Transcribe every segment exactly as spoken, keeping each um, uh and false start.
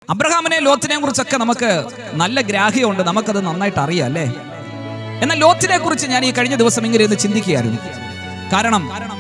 അബ്രഹാമിനെ ലോത്തിനെ കുറിച്ചൊക്കെ നമുക്ക് നല്ല ഗ്രാഹ്യമുണ്ട്, നമുക്കത് നന്നായിട്ട് അറിയാം അല്ലേ? എന്നാൽ ലോത്തിനെ കുറിച്ച് ഞാൻ ഈ കഴിഞ്ഞ ദിവസം ഇങ്ങനെ ഒന്ന് ചിന്തിക്കുകയായിരുന്നു. കാരണം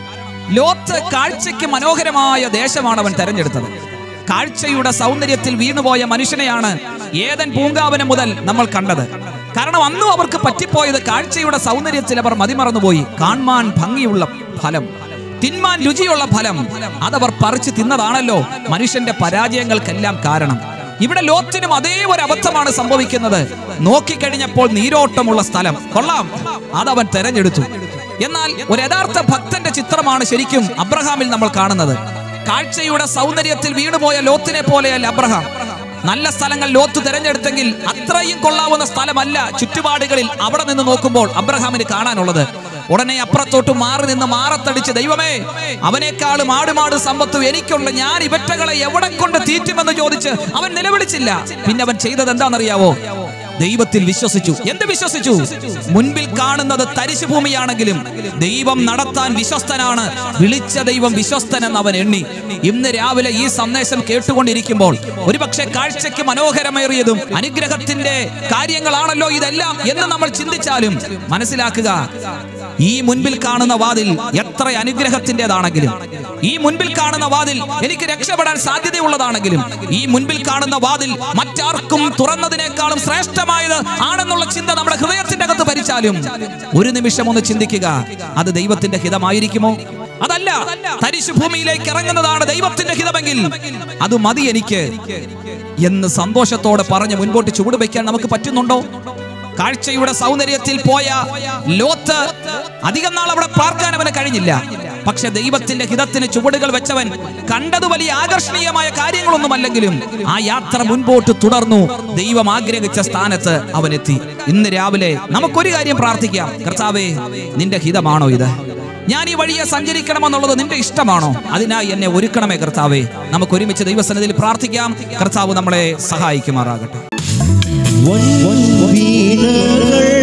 ലോത്ത് കാഴ്ചയ്ക്ക് മനോഹരമായ ദേശമാണ് അവൻ തെരഞ്ഞെടുത്തത്. കാഴ്ചയുടെ സൗന്ദര്യത്തിൽ വീണുപോയ മനുഷ്യനെയാണ് ഏദൻ പൂങ്കാവനം മുതൽ നമ്മൾ കണ്ടത്. കാരണം അന്നും അവർക്ക് പറ്റിപ്പോയത് കാഴ്ചയുടെ സൗന്ദര്യത്തിൽ അവർ മതിമറന്നുപോയി. കാൺമാൻ ഭംഗിയുള്ള ഫലം, തിന്മാൻ രുചിയുള്ള ഫലം, അതവർ പറിച്ചു തിന്നതാണല്ലോ മനുഷ്യന്റെ പരാജയങ്ങൾക്കെല്ലാം കാരണം. ഇവിടെ ലോത്തിനും അതേ ഒരു അബദ്ധമാണ് സംഭവിക്കുന്നത്. നോക്കിക്കഴിഞ്ഞപ്പോൾ നീരോട്ടമുള്ള സ്ഥലം കൊള്ളാം, അതവൻ തെരഞ്ഞെടുത്തു. എന്നാൽ ഒരു യഥാർത്ഥ ഭക്തന്റെ ചിത്രമാണ് ശരിക്കും അബ്രഹാമിൽ നമ്മൾ കാണുന്നത്. കാഴ്ചയുടെ സൗന്ദര്യത്തിൽ വീണുപോയ ലോത്തിനെ പോലെയല്ല അബ്രഹാം. നല്ല സ്ഥലങ്ങൾ ലോത്ത് തെരഞ്ഞെടുത്തെങ്കിൽ അത്രയും കൊള്ളാവുന്ന സ്ഥലമല്ല ചുറ്റുപാടുകളിൽ അവിടെ നിന്ന് നോക്കുമ്പോൾ അബ്രഹാമിന് കാണാനുള്ളത്. ഉടനെ അപ്പുറത്തോട്ട് മാറി നിന്ന് മാറത്തടിച്ച്, ദൈവമേ, അവനേക്കാളും ആടുമാട് സമ്പത്തും എനിക്കുണ്ട്, ഞാൻ ഇവറ്റകളെ എവിടെ കൊണ്ട് തീറ്റുമെന്ന് ചോദിച്ച് അവൻ നിലവിളിച്ചില്ല. പിന്നെ അവൻ ചെയ്തത് എന്താണെന്നറിയാവോ? ദൈവത്തിൽ വിശ്വസിച്ചു. എന്ത് വിശ്വസിച്ചു? മുൻപിൽ കാണുന്നത് തരിശു ഭൂമിയാണെങ്കിലും ദൈവം നടത്താൻ വിശ്വസ്തനാണ്, വിളിച്ച ദൈവം വിശ്വസ്തനെന്ന് അവൻ എണ്ണി. ഇന്ന് രാവിലെ ഈ സന്ദേശം കേട്ടുകൊണ്ടിരിക്കുമ്പോൾ ഒരുപക്ഷെ കാഴ്ചയ്ക്ക് മനോഹരമേറിയതും അനുഗ്രഹത്തിന്റെ കാര്യങ്ങളാണല്ലോ ഇതെല്ലാം എന്ന് നമ്മൾ ചിന്തിച്ചാലും മനസ്സിലാക്കുക, ഈ മുൻപിൽ കാണുന്ന വാതിൽ എത്ര അനുഗ്രഹത്തിൻ്റെതാണെങ്കിലും, ഈ മുൻപിൽ കാണുന്ന വാതിൽ എനിക്ക് രക്ഷപ്പെടാൻ സാധ്യതയുള്ളതാണെങ്കിലും, ഈ മുൻപിൽ കാണുന്ന വാതിൽ മറ്റാർക്കും തുറന്നതിനേക്കാളും ശ്രേഷ്ഠമായത് ആണെന്നുള്ള ചിന്ത നമ്മുടെ ഹൃദയത്തിന്റെ അകത്ത് ഭരിച്ചാലും ഒരു നിമിഷം ഒന്ന് ചിന്തിക്കുക, അത് ദൈവത്തിന്റെ ഹിതമായിരിക്കുമോ? അതല്ല, തരിശു ഭൂമിയിലേക്ക് ഇറങ്ങുന്നതാണ് ദൈവത്തിന്റെ ഹിതമെങ്കിൽ അത് മതി എനിക്ക് എന്ന് സന്തോഷത്തോടെ പറഞ്ഞ് മുൻപോട്ട് ചുവടുവയ്ക്കാൻ നമുക്ക് പറ്റുന്നുണ്ടോ? കാഴ്ചയുടെ സൗന്ദര്യത്തിൽ പോയ ലോത്ത് അധികം നാൾ അവിടെ പാർക്കാൻ അവന് കഴിഞ്ഞില്ല. പക്ഷെ ദൈവത്തിന്റെ ഹിതത്തിന് ചുവടുകൾ വെച്ചവൻ കണ്ടത് വലിയ ആകർഷണീയമായ കാര്യങ്ങളൊന്നുമല്ലെങ്കിലും ആ യാത്ര മുൻപോട്ട് തുടർന്നു. ദൈവം ആഗ്രഹിച്ച സ്ഥാനത്ത് അവൻ എത്തി. ഇന്ന് രാവിലെ നമുക്കൊരു കാര്യം പ്രാർത്ഥിക്കാം. കർത്താവേ, നിന്റെ ഹിതമാണോ ഇത്? ഞാൻ ഈ വഴിയെ സഞ്ചരിക്കണമെന്നുള്ളത് നിന്റെ ഇഷ്ടമാണോ? അതിനായി എന്നെ ഒരുക്കണമേ കർത്താവേ. നമുക്ക് ഒരുമിച്ച് ദൈവസന്നിധിയിൽ പ്രാർത്ഥിക്കാം. കർത്താവ് നമ്മളെ സഹായിക്കുമാറാകട്ടെ. വീണകൾ